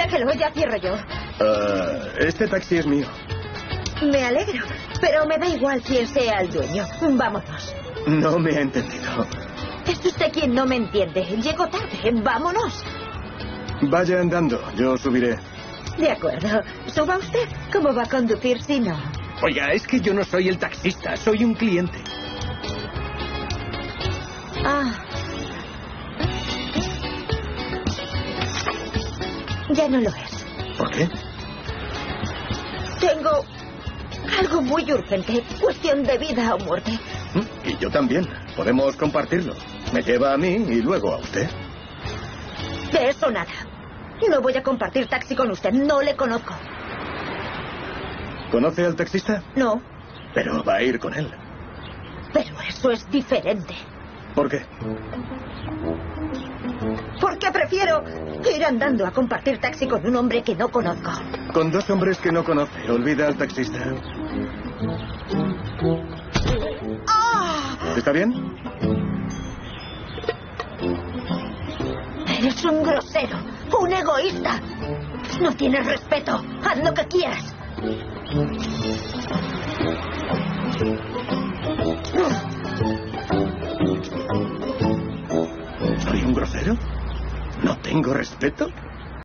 Déjelo, ya cierro yo. Este taxi es mío. Me alegro, pero me da igual quién sea el dueño. Vámonos. No me ha entendido. Es usted quien no me entiende. Llego tarde. Vámonos. Vaya andando, yo subiré. De acuerdo. Suba usted. ¿Cómo va a conducir si no? Oiga, es que yo no soy el taxista, soy un cliente. Ah. Ya no lo es. ¿Por qué? Tengo algo muy urgente. Cuestión de vida o muerte. Y yo también. Podemos compartirlo. Me lleva a mí y luego a usted. De eso nada. No voy a compartir taxi con usted. No le conozco. ¿Conoce al taxista? No. Pero va a ir con él. Pero eso es diferente. ¿Por qué? Porque prefiero ir andando a compartir taxi con un hombre que no conozco. Con dos hombres que no conoce. Olvida al taxista. ¡Ah! ¿Está bien? Eres un grosero, un egoísta. No tienes respeto. Haz lo que quieras. ¿Soy un grosero? ¿No tengo respeto?